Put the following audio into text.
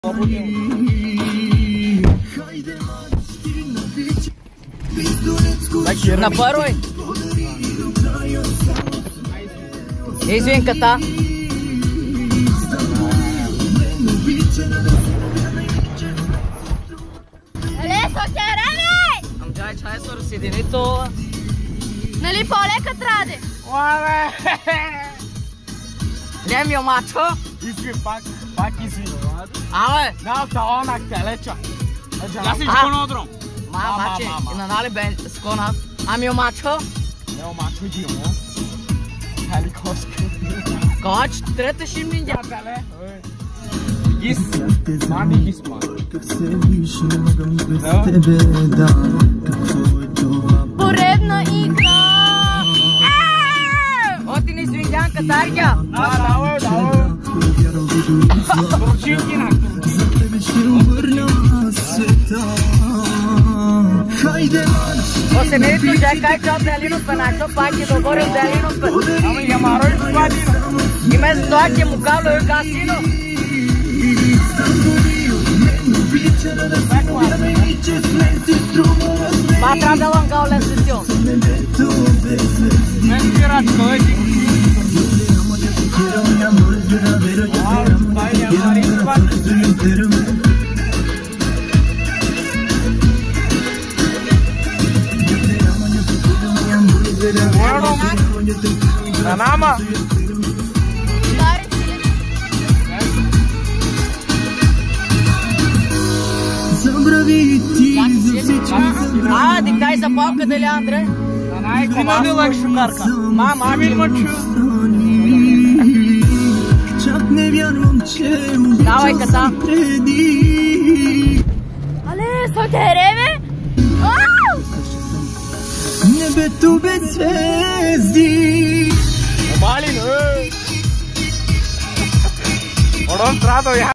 На първой. Извинката. Amđaj čaj su razjedini to. Нали по-лека траде? Уабе! Неми омачко. Иски пак иски. Абе. Да, талонак телеча. Ja si škonoodrom. Маче, на нали бен сконат. Ами омачко. Не омачко димо. Helikopter. Коч, трета шимнинджа. Теле. Гис. Мани гис ман. Поредна игра! Оти ни свинджанка таргя. Давай. Турчинки на. Осе не то чакай чо делино пеначо паки договорил делино пе. Ама я маро изпадина. И без това ќе му кавло и касино. Па трябва да лън као лесетио. Мен пирачко еди. Nama. Диктај за палка дали Андре? Има ли лак шукарка? Мама, давай ката. Але, сотереме? Небето без звезди. Малин, Орон традо я.